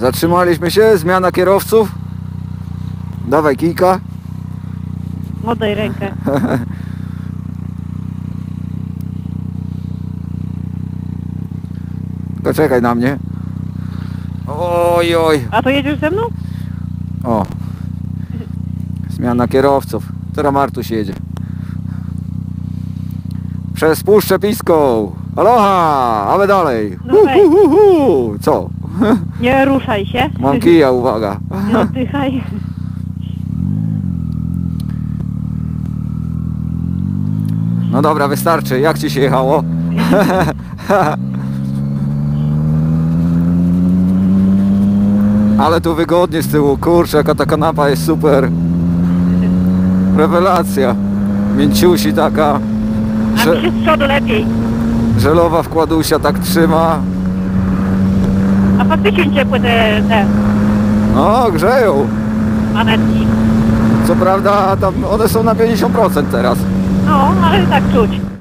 Zatrzymaliśmy się, zmiana kierowców. Dawaj kijka. Oddaj rękę. Tylko czekaj na mnie. Oj, oj. A to jedziesz ze mną? O. Zmiana kierowców. Teraz Martuś jedzie. Przez Puszczę Piską. Aloha, a my dalej. No weź. Co? Nie ruszaj się. Mam kija, uwaga. Nie oddychaj. No dobra, wystarczy. Jak ci się jechało? Ale tu wygodnie z tyłu. Kurczę, jaka ta kanapa jest super. Rewelacja. Mięciusi taka. A mi się z przodu lepiej. Żelowa wkładusia tak trzyma. A faktycznie ciepłe te No, grzeją. manetki. Co prawda tam one są na 50% teraz. No, ale tak czuć.